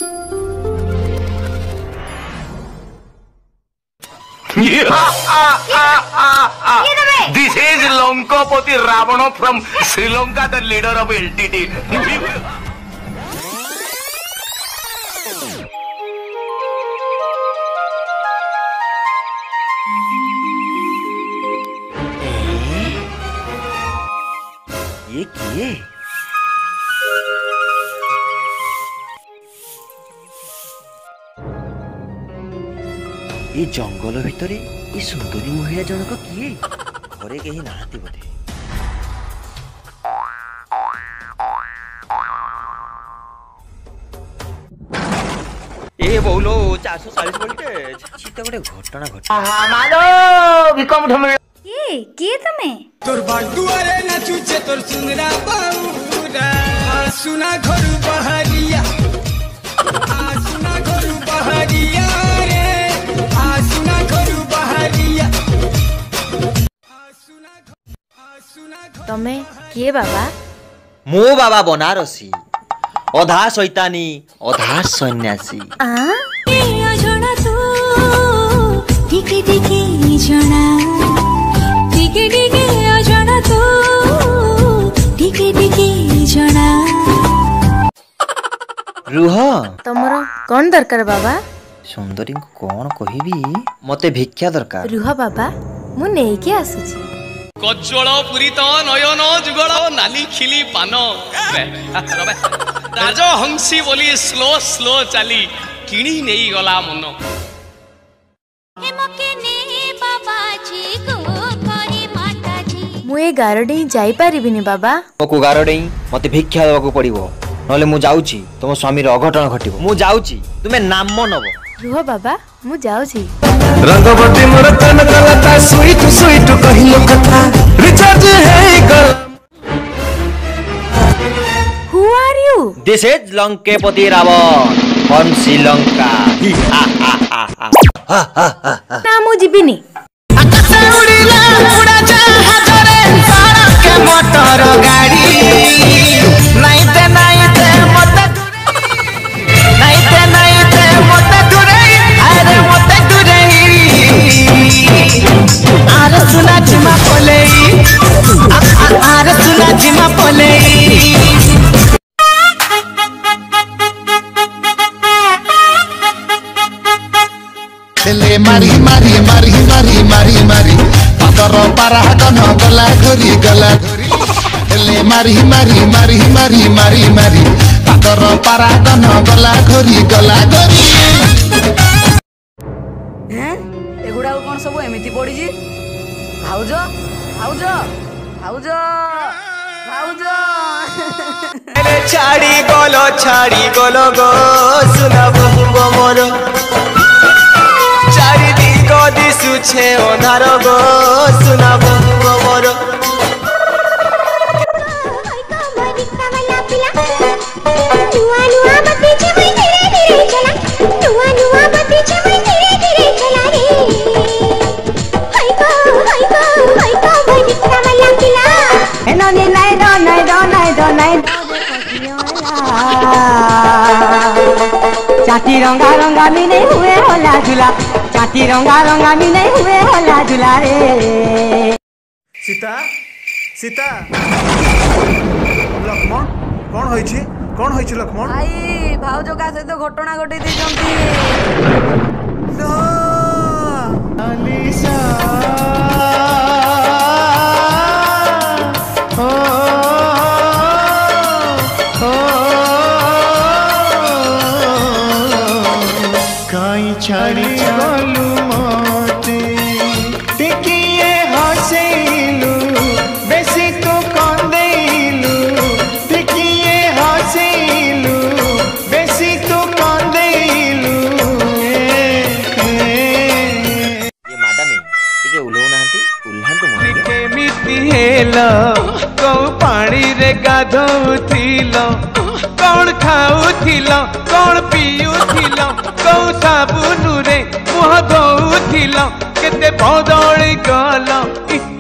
This is Lankapati Ravan from Sri Lanka, the leader of LTT. ये किए ये जंगल भितर ये सुंदरी महिला जनक किए घरे कहीं नाहाती बोधे ए बोलो 440 वोल्टेज तो गोटे घटना घट मालो विकम ठमे किए तुम्हें तोर बालुआरे नाचुचे तोर सुंदरा बाउरा सुना घर बहरिया सुना घर बहरिया रे सुना घर बहरिया तमे किए बाबा मो बाबा बनारसी अधा शैतानी अधा सन्यासी अजଣା तू टिके टिके जଣା टिके टिके अजଣା तू टिके टिके जଣା रुह तमरो कौन दरकार बाबा सुंदरी को कौन कहबी मते भिक्षा दरकार रुह बाबा मु नेके आसुची कज्जल पुरीत नयन जुगल नाली खिली पान राजहंसी बोली स्लो स्लो चली किणी नहीं गला मन मु ए गारडे जाई पारिबिनी बाबा मको गारडे मते भिक्षा देबाको पड़िबो नले मु जाउची तुम स्वामी रो अघटन घटिबो मु जाउची तुमे नाम नबो रुह बाबा मु जाउची रंगवती मोर तन कलता स्वीट स्वीट कहियो कथा रिचार्ज है गल who are you this is Lankapati Ravan from Sri Lanka ना मु जिबिनी उड़ीला उड़ा जहाज रे सारा के मोटर गाड़ी नाइते मत नाइते मत दूरे अरे मत दूरे आर सुना जिमा पले आर सुना जिमा पले ले मारी मारी मारी मारी मारी मारी पातर पारा गन गला घरी ले मारी मारी मारी मारी मारी मारी पातर पारा गन गला घरी हैं एगुडा कोन सब एमिति पड़ी जी भाउज भाउज भाउज भाउज छाड़ी गलो गो सुना बहु मोर चारि दिग दिसुछे ओनार गो सुना बहु मोर चाटी रंगा रंगा मिले हुए होला झूला चाटी रंगा रंगा मिले हुए होला झूला रे सीता सीता लक्ष्मण कौन होइछि लक्ष्मण भाई भाउज का सहित घटना घटै दैछंती अलीसा छाड़ी गलु मते टिकिए हसेलु बेसी तो कंदेलु टिकिए हसेलु बेसी तो कंदेलु ये माडा में टिके उलो नांती उल्हान तो मोर के मिति हेलो को पानी रे गाधौथिलो कौन खाउथिलो कौन पियुथिलो कौ साबुन रे मुह धोउथिलो केते बदली गल